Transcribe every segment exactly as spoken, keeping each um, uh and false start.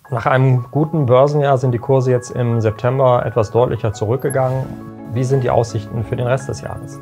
Nach einem guten Börsenjahr sind die Kurse jetzt im September etwas deutlicher zurückgegangen. Wie sind die Aussichten für den Rest des Jahres?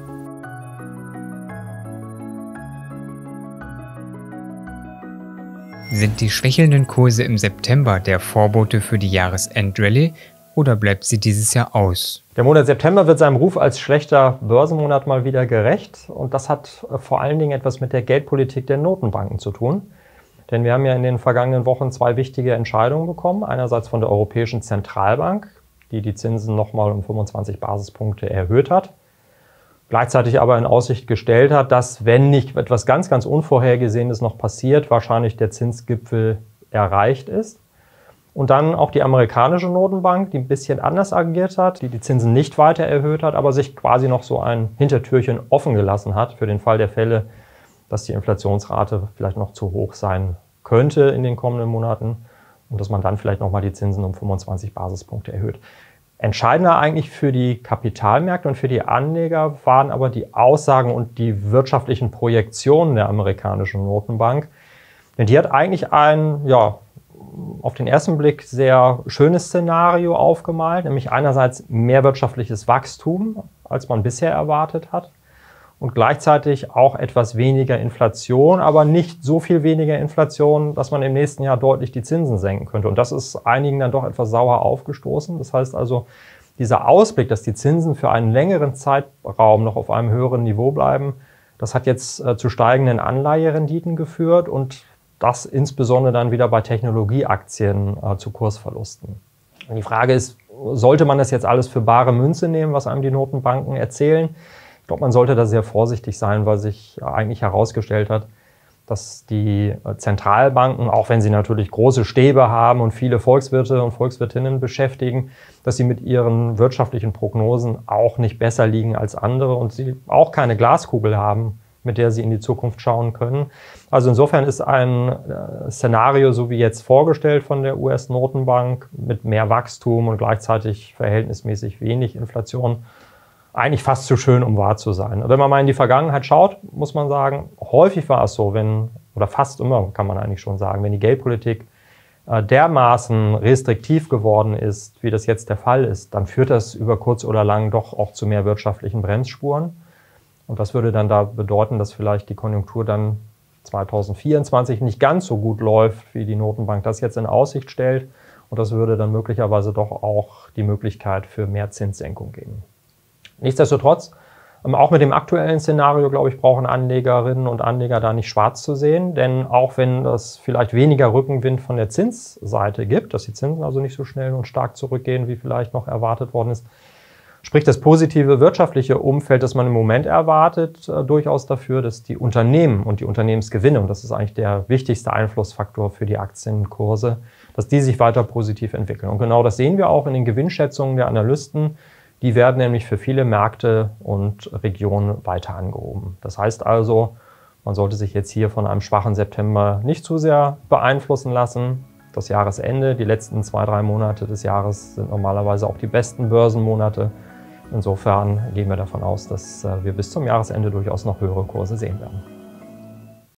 Sind die schwächelnden Kurse im September der Vorbote für die Jahresendrallye oder bleibt sie dieses Jahr aus? Der Monat September wird seinem Ruf als schlechter Börsenmonat mal wieder gerecht. Und das hat vor allen Dingen etwas mit der Geldpolitik der Notenbanken zu tun. Denn wir haben ja in den vergangenen Wochen zwei wichtige Entscheidungen bekommen. Einerseits von der Europäischen Zentralbank, die die Zinsen nochmal um fünfundzwanzig Basispunkte erhöht hat. Gleichzeitig aber in Aussicht gestellt hat, dass, wenn nicht etwas ganz, ganz Unvorhergesehenes noch passiert, wahrscheinlich der Zinsgipfel erreicht ist. Und dann auch die amerikanische Notenbank, die ein bisschen anders agiert hat, die die Zinsen nicht weiter erhöht hat, aber sich quasi noch so ein Hintertürchen offen gelassen hat für den Fall der Fälle, dass die Inflationsrate vielleicht noch zu hoch sein könnte in den kommenden Monaten und dass man dann vielleicht nochmal die Zinsen um fünfundzwanzig Basispunkte erhöht. Entscheidender eigentlich für die Kapitalmärkte und für die Anleger waren aber die Aussagen und die wirtschaftlichen Projektionen der amerikanischen Notenbank. Denn die hat eigentlich ein, ja, auf den ersten Blick sehr schönes Szenario aufgemalt, nämlich einerseits mehr wirtschaftliches Wachstum, als man bisher erwartet hat. Und gleichzeitig auch etwas weniger Inflation, aber nicht so viel weniger Inflation, dass man im nächsten Jahr deutlich die Zinsen senken könnte. Und das ist einigen dann doch etwas sauer aufgestoßen. Das heißt also, dieser Ausblick, dass die Zinsen für einen längeren Zeitraum noch auf einem höheren Niveau bleiben, das hat jetzt äh, zu steigenden Anleiherenditen geführt und das insbesondere dann wieder bei Technologieaktien äh, zu Kursverlusten. Und die Frage ist, sollte man das jetzt alles für bare Münze nehmen, was einem die Notenbanken erzählen? Ich glaube, man sollte da sehr vorsichtig sein, weil sich eigentlich herausgestellt hat, dass die Zentralbanken, auch wenn sie natürlich große Stäbe haben und viele Volkswirte und Volkswirtinnen beschäftigen, dass sie mit ihren wirtschaftlichen Prognosen auch nicht besser liegen als andere und sie auch keine Glaskugel haben, mit der sie in die Zukunft schauen können. Also insofern ist ein Szenario, so wie jetzt vorgestellt von der U S-Notenbank, mit mehr Wachstum und gleichzeitig verhältnismäßig wenig Inflation, eigentlich fast zu schön, um wahr zu sein. Wenn man mal in die Vergangenheit schaut, muss man sagen, häufig war es so, wenn, oder fast immer kann man eigentlich schon sagen, wenn die Geldpolitik äh, dermaßen restriktiv geworden ist, wie das jetzt der Fall ist, dann führt das über kurz oder lang doch auch zu mehr wirtschaftlichen Bremsspuren. Und das würde dann da bedeuten, dass vielleicht die Konjunktur dann zweitausendvierundzwanzig nicht ganz so gut läuft, wie die Notenbank das jetzt in Aussicht stellt. Und das würde dann möglicherweise doch auch die Möglichkeit für mehr Zinssenkung geben. Nichtsdestotrotz, auch mit dem aktuellen Szenario, glaube ich, brauchen Anlegerinnen und Anleger da nicht schwarz zu sehen. Denn auch wenn es vielleicht weniger Rückenwind von der Zinsseite gibt, dass die Zinsen also nicht so schnell und stark zurückgehen, wie vielleicht noch erwartet worden ist, spricht das positive wirtschaftliche Umfeld, das man im Moment erwartet, durchaus dafür, dass die Unternehmen und die Unternehmensgewinne, und das ist eigentlich der wichtigste Einflussfaktor für die Aktienkurse, dass die sich weiter positiv entwickeln. Und genau das sehen wir auch in den Gewinnschätzungen der Analysten. Die werden nämlich für viele Märkte und Regionen weiter angehoben. Das heißt also, man sollte sich jetzt hier von einem schwachen September nicht zu sehr beeinflussen lassen. Das Jahresende, die letzten zwei, drei Monate des Jahres sind normalerweise auch die besten Börsenmonate. Insofern gehen wir davon aus, dass wir bis zum Jahresende durchaus noch höhere Kurse sehen werden.